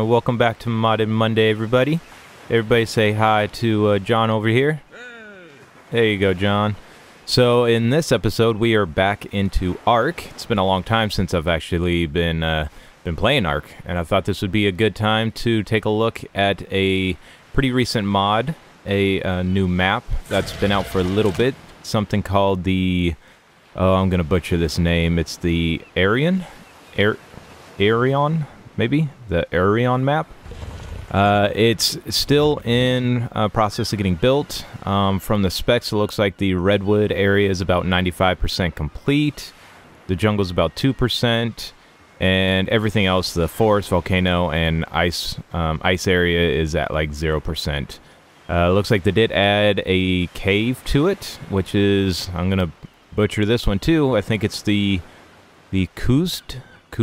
Welcome back to Modded Monday, everybody. Everybody say hi to John over here. There you go, John. So in this episode, we are back into Ark. It's been a long time since I've actually been playing Ark, and I thought this would be a good time to take a look at a pretty recent mod, a new map that's been out for a little bit. Something called the... Oh, I'm gonna butcher this name. It's the Arion? Arion? Maybe? The Arion map? It's still in process of getting built. From the specs, it looks like the Redwood area is about 95% complete. The jungle's about 2%. And everything else, the forest, volcano, and ice area is at like 0%. Looks like they did add a cave to it, which is... I'm gonna butcher this one too. I think it's the Kuzd?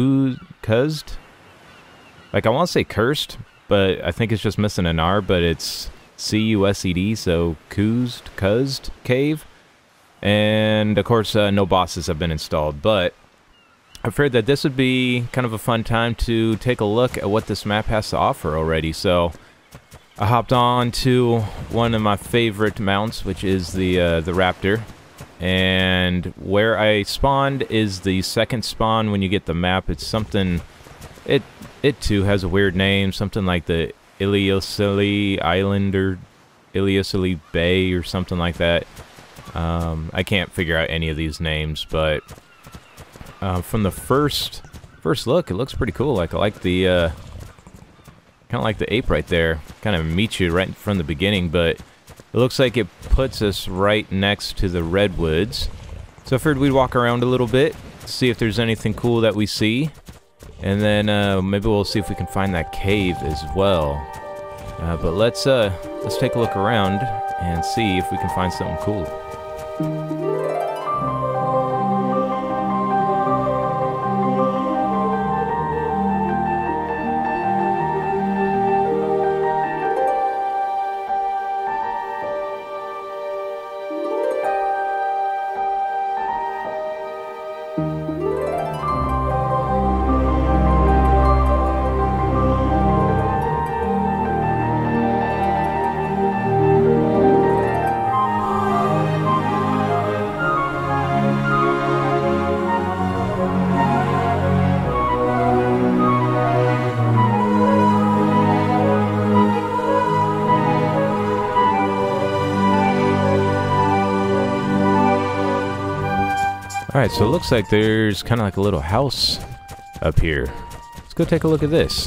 Like, I want to say cursed, but I think it's just missing an R, but it's C-U-S-E-D, so Kuzd cave. And, of course, no bosses have been installed, but I've heard that this would be kind of a fun time to take a look at what this map has to offer already, so I hopped on to one of my favorite mounts, which is the Raptor, and where I spawned is the second spawn when you get the map. It's something... It too has a weird name, something like the Iliosili Island or Iliosili Bay or something like that. I can't figure out any of these names, but from the first look, it looks pretty cool. Like, I like the kind of like the ape right there. Kind of meets you right from the beginning, but it looks like it puts us right next to the redwoods. So I figured we'd walk around a little bit, see if there's anything cool that we see. And then maybe we'll see if we can find that cave as well. But let's take a look around and see if we can find something cool. Alright, so it looks like there's kind of like a little house up here. Let's go take a look at this.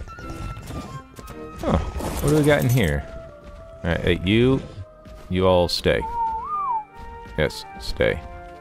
Huh, what do we got in here? Alright, hey, you all stay. Yes, stay.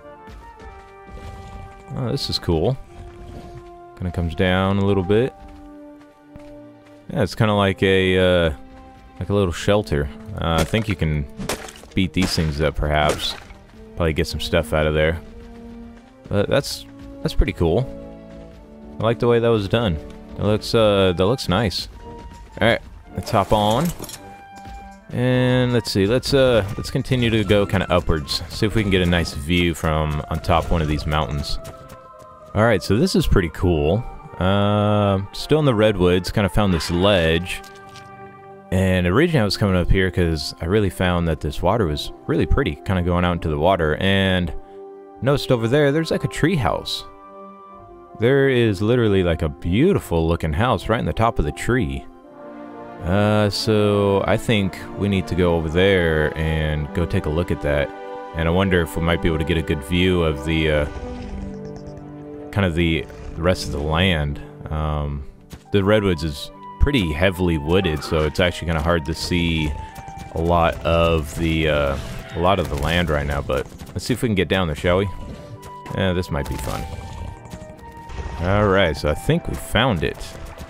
Oh, this is cool. Kind of comes down a little bit. Yeah, it's kind of like a little shelter. I think you can beat these things up, perhaps. Probably get some stuff out of there. But that's pretty cool. I like the way that was done. That looks nice. All right, let's hop on, and let's see. Let's continue to go kind of upwards. See if we can get a nice view from on top one of these mountains. All right, so this is pretty cool. Still in the redwoods. Kind of found this ledge, and originally I was coming up here because I really found that this water was really pretty. Kind of going out into the water and. Noticed over there, there's like a tree house. There is literally like a beautiful looking house right in the top of the tree. So I think we need to go over there and go take a look at that. And I wonder if we might be able to get a good view of the kind of the rest of the land. The redwoods is pretty heavily wooded, so it's actually kind of hard to see a lot of the land right now, but let's see if we can get down there, shall we? Yeah, this might be fun. Alright, so I think we found it.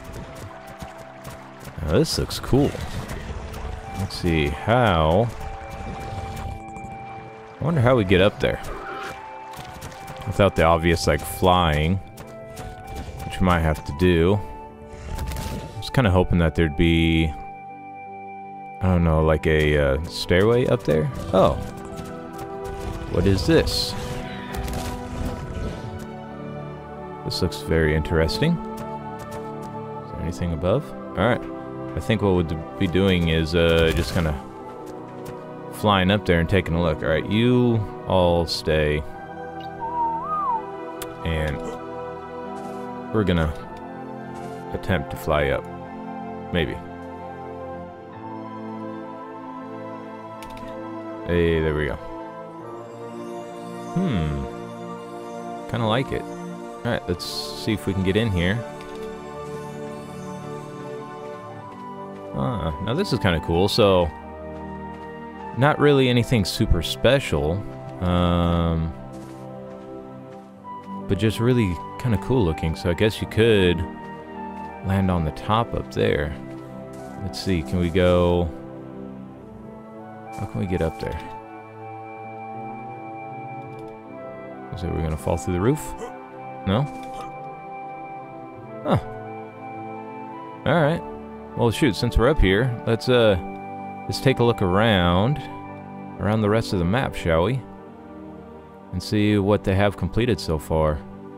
Now, this looks cool. Let's see, how... I wonder how we get up there. Without the obvious, like, flying. Which we might have to do. I was kind of hoping that there'd be... I don't know, like a stairway up there? Oh. What is this? This looks very interesting. Is there anything above? Alright. I think what we'll be doing is just kind of flying up there and taking a look. Alright, you all stay. And we're gonna attempt to fly up. Maybe. Hey, there we go. Kinda like it. Alright, let's see if we can get in here. Now this is kind of cool. So, not really anything super special. But just really kind of cool looking. So I guess you could land on the top up there. Let's see, can we go... How can we get up there? Is it we're gonna fall through the roof? No? Huh. Alright. Well shoot, since we're up here, let's take a look around the rest of the map, shall we? And see what they have completed so far.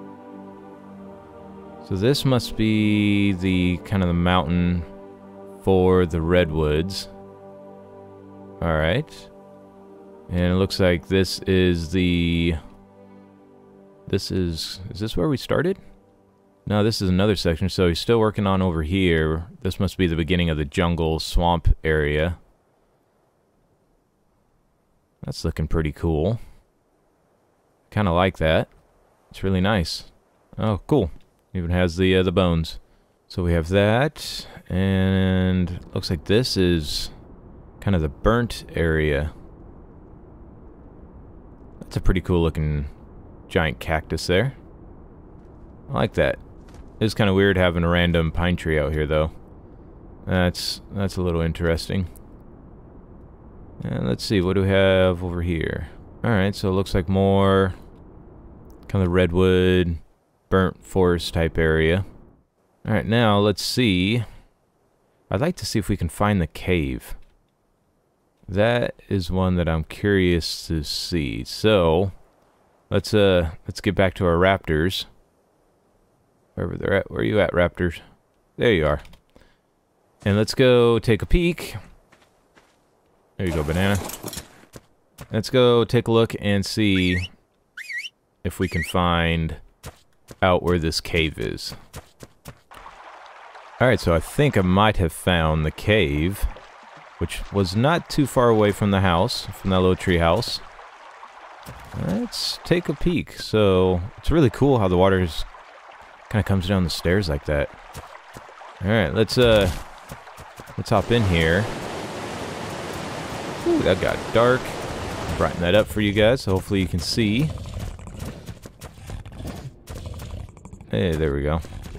So this must be the kind of the mountain for the redwoods. Alright. And it looks like this is the... Is this where we started? No, this is another section, so he's still working on over here. This must be the beginning of the jungle swamp area. That's looking pretty cool. Kind of like that. It's really nice. Oh, cool. Even has the bones. So we have that, and looks like this is kind of the burnt area. That's a pretty cool looking giant cactus there. I like that. It's kind of weird having a random pine tree out here, though. That's a little interesting. And let's see, what do we have over here? Alright, so it looks like more kind of redwood, burnt forest type area. Alright, now let's see. I'd like to see if we can find the cave. That is one that I'm curious to see. So, let's get back to our raptors. Wherever they're at. Where are you at, raptors? There you are. And let's go take a peek. There you go, banana. Let's go take a look and see if we can find out where this cave is. Alright, so I think I might have found the cave, which was not too far away from the house, from that little tree house. Let's take a peek. So, it's really cool how the water kind of comes down the stairs like that. Alright, let's hop in here. Ooh, that got dark. Brighten that up for you guys, so hopefully you can see. Hey, there we go.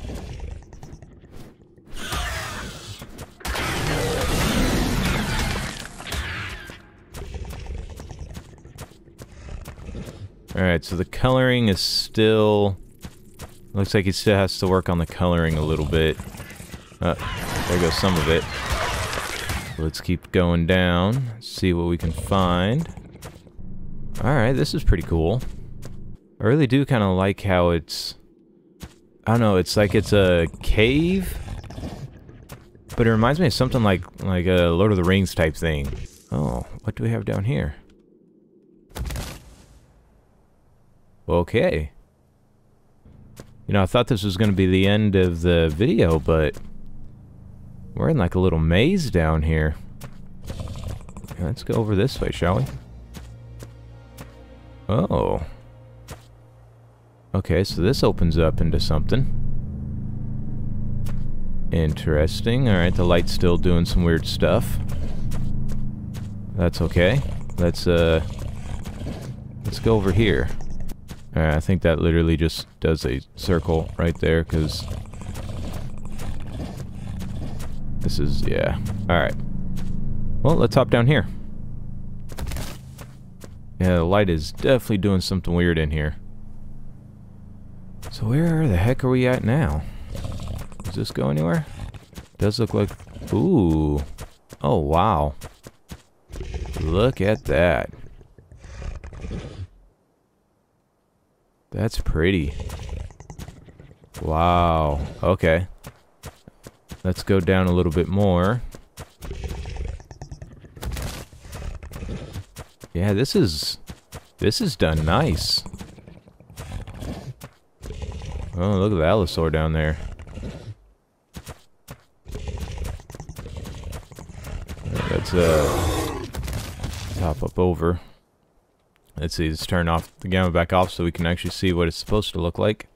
Alright, so the coloring is still... Looks like he still has to work on the coloring a little bit. There goes some of it. Let's keep going down, see what we can find. Alright, this is pretty cool. I really do kind of like how it's... I don't know, it's like it's a cave, but it reminds me of something like a Lord of the Rings type thing. Oh, what do we have down here? Okay. You know, I thought this was going to be the end of the video, but we're in like a little maze down here. Let's go over this way, shall we? Oh. Okay, so this opens up into something. Interesting. Alright, the light's still doing some weird stuff. That's okay. Let's go over here. Alright, I think that literally just does a circle right there, because this is, yeah. Alright. Well, let's hop down here. Yeah, the light is definitely doing something weird in here. So where the heck are we at now? Does this go anywhere? Does look like... Ooh. Oh, wow. Look at that. That's pretty. Wow. Okay. Let's go down a little bit more. Yeah, this is done nice. Oh, look at the Allosaur down there. Let's top up over. Let's see, let's turn off the gamma back off so we can actually see what it's supposed to look like.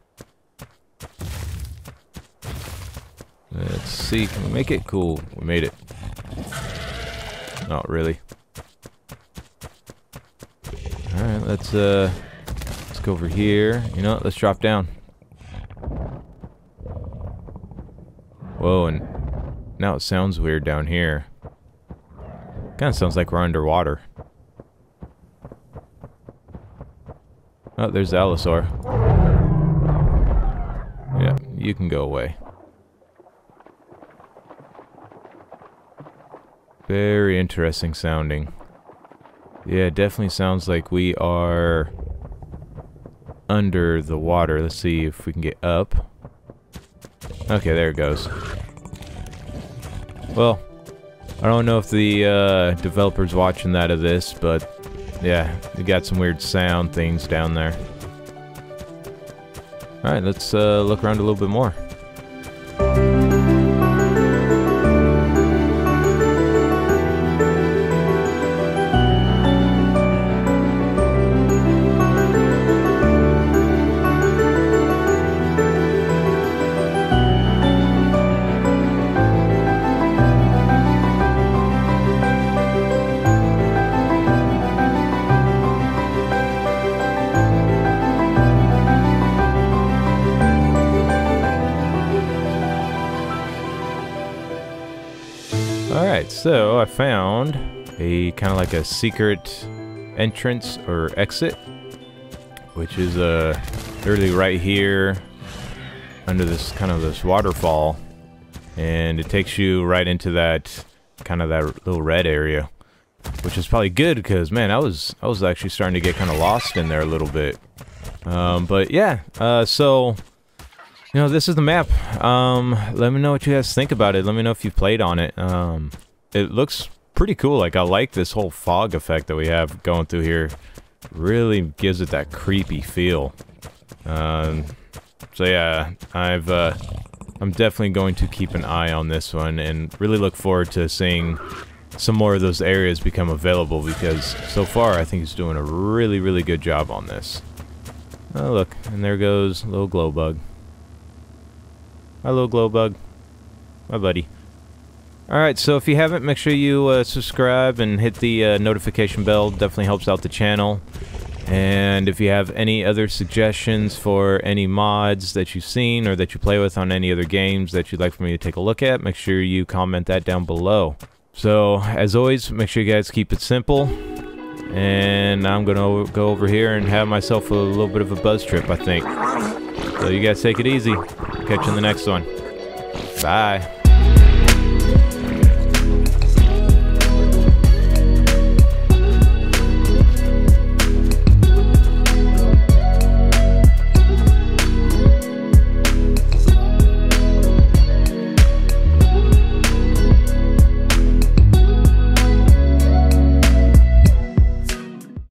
Let's see, can we make it? Cool, we made it. Not really. Alright, let's go over here. You know what, let's drop down. Whoa, and now it sounds weird down here. Kinda sounds like we're underwater. Oh, there's the Allosaur. Yeah, you can go away. Very interesting sounding. Yeah, it definitely sounds like we are under the water. Let's see if we can get up. Okay, there it goes. Well, I don't know if the developer's watching that of this, but yeah, we got some weird sound things down there. Alright, let's look around a little bit more. Alright, so I found a kind of like a secret entrance or exit, which is literally right here under this kind of this waterfall, and it takes you right into that kind of that little red area, which is probably good because man, I was actually starting to get kind of lost in there a little bit. But yeah, so you know, this is the map. Let me know what you guys think about it. Let me know if you've played on it. It looks pretty cool. Like, I like this whole fog effect that we have going through here. Really gives it that creepy feel. So yeah, I'm definitely going to keep an eye on this one and really look forward to seeing some more of those areas become available, because so far I think he's doing a really, really good job on this. Oh look, and there goes little glow bug. Hi, little glow bug. My buddy. Alright, so if you haven't, make sure you subscribe and hit the notification bell. Definitely helps out the channel. And if you have any other suggestions for any mods that you've seen or that you play with on any other games that you'd like for me to take a look at, make sure you comment that down below. So, as always, make sure you guys keep it simple. And I'm gonna go over here and have myself a little bit of a buzz trip, I think. So you guys take it easy. Catch you in the next one. Bye.